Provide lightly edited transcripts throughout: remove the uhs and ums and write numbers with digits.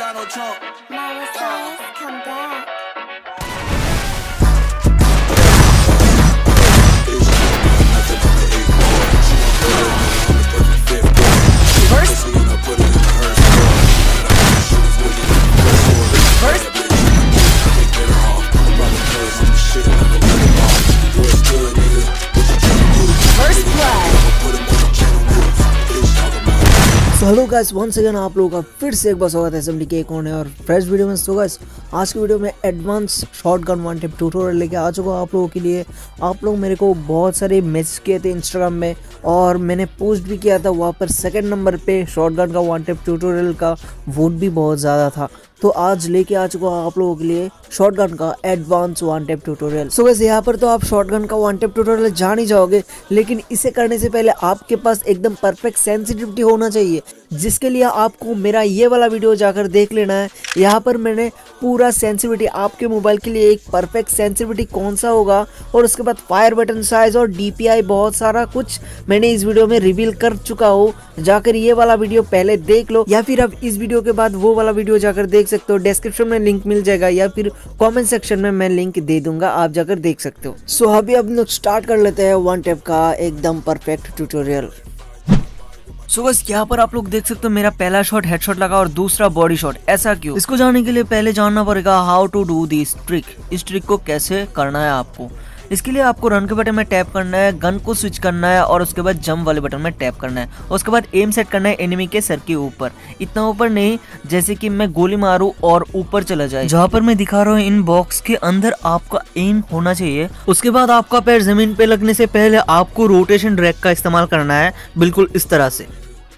Donald Trump. Miley Cyrus, come back. Hello guys, once again आप लोगों का फिर से एक बार स्वागत है एसएमडी के एक और फ्रेश वीडियो में। तो गाइस, आज की वीडियो में advance shotgun one tip tutorial लेके आ चुका हूँ आप लोगों के लिए। आप लोग मेरे को बहुत सारे मैसेज किए थे इंस्टाग्राम में और मैंने पोस्ट भी किया था, वहाँ पर सेकंड नंबर पे शॉटगन का वन टिप ट्यूटोरियल का वोट भी बहुत ज़्यादा था। तो आज लेके आ चुका हूँ आप लोगों के लिए शॉटगन का advance one tip tutorial. So वैसे यहाँ पर तो आप शॉटगन का वन टिप ट्यूटोरियल जान ही जाओगे, लेकिन इसे करने से पहले आपके पास एकदम परफेक्ट सेंसिटिविटी होना चाहिए, जिसके लिए आपको मेरा ये वाला वीडियो जाकर देख लेना है। यहाँ पर मैंने पूरा सेंसिटिविटी आपके मोबाइल के लिए एक परफेक्ट सेंसिटिविटी कौन सा होगा और उसके बाद फायर बटन साइज और DPI बहुत सारा कुछ मैंने इस वीडियो में रिवील कर चुका हूँ। जाकर ये वाला वीडियो पहले देख लो, या फिर अब इस वीडियो के बाद वो वाला वीडियो जाकर देख सकते हो। डिस्क्रिप्शन में लिंक मिल जाएगा या फिर कमेंट सेक्शन में मैं लिंक दे दूंगा, आप जाकर देख सकते हो। सो अभी अब लोग स्टार्ट कर लेते हैं वन टिप का एकदम परफेक्ट ट्यूटोरियल। सो गाइस, यहाँ पर आप लोग देख सकते हो मेरा पहला शॉट हेडशॉट लगा और दूसरा बॉडी शॉट। ऐसा क्यों? इसको जानने के लिए पहले जानना पड़ेगा how to do this trick. इस ट्रिक को कैसे करना है आपको। इसके लिए आपको रन के बटन में टैप करना है, गन को स्विच करना है और उसके बाद जंप वाले बटन में टैप करना है। उसके बाद एम सेट करना है एनिमी के सर के ऊपर, इतना ऊपर नहीं जैसे कि मैं गोली मारूं और ऊपर चला जाए। जहाँ पर मैं दिखा रहा हूँ इन बॉक्स के अंदर आपका एम होना चाहिए। उसके बाद आपका पैर जमीन पे लगने से पहले आपको रोटेशन ड्रैग का इस्तेमाल करना है, बिल्कुल इस तरह से।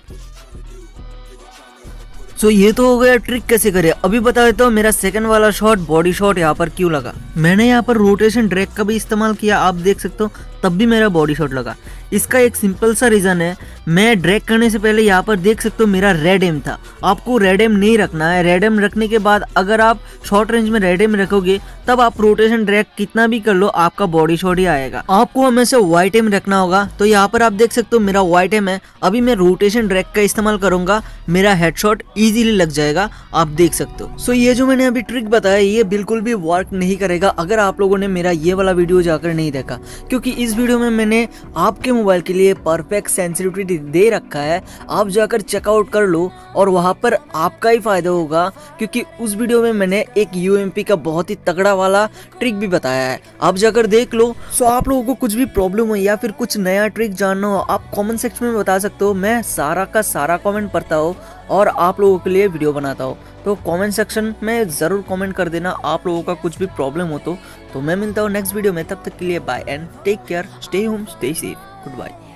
सो ये तो हो गया ट्रिक कैसे करे। अभी बता देता हूँ मेरा सेकंड वाला शॉट बॉडी शॉट यहाँ पर क्यों लगा। मैंने यहाँ पर रोटेशन ड्रैग का भी इस्तेमाल किया, आप देख सकते हो, तब भी मेरा बॉडी शॉट लगा। इसका एक सिंपल सा रीजन है, मैं ड्रैग करने से पहले यहाँ पर देख सकते हो मेरा रेड एम था। आपको रेड एम नहीं रखना है। रेड एम रखने के बाद अगर आप शॉर्ट रेंज में रेड एम रखोगे तब आप रोटेशन ड्रैग कितना भी कर लो आपका बॉडी शॉट ही आएगा। आपको हमेशा व्हाइट एम रखना होगा। तो यहाँ पर आप देख सकते हो मेरा व्हाइट एम है। अभी मैं रोटेशन ड्रैग का इस्तेमाल करूंगा, मेरा हेडशॉट इजीली लग जाएगा, आप देख सकते हो। सो ये जो मैंने अभी ट्रिक बताया ये बिल्कुल भी वर्क नहीं करेगा अगर आप लोगों ने मेरा ये वाला वीडियो जाकर नहीं देखा, क्योंकि इस वीडियो में मैंने आपके मोबाइल के लिए परफेक्ट सेंसिटिविटी दे रखा है। आप जाकर चेकआउट कर लो और वहां पर आपका ही फायदा होगा, क्योंकि उस वीडियो में मैंने एक UMP का बहुत ही तगड़ा वाला ट्रिक भी बताया है, आप जाकर देख लो। सो आप लोगों को कुछ भी प्रॉब्लम हो या फिर कुछ नया ट्रिक जानना हो आप कमेंट सेक्शन में बता सकते हो। मैं सारा का सारा कमेंट पढ़ता हूँ और आप लोगों के लिए वीडियो बनाता हूँ। तो कमेंट सेक्शन में ज़रूर कमेंट कर देना आप लोगों का कुछ भी प्रॉब्लम हो तो मैं मिलता हूँ नेक्स्ट वीडियो में। तब तक के लिए bye and take care, stay home, stay safe, good bye.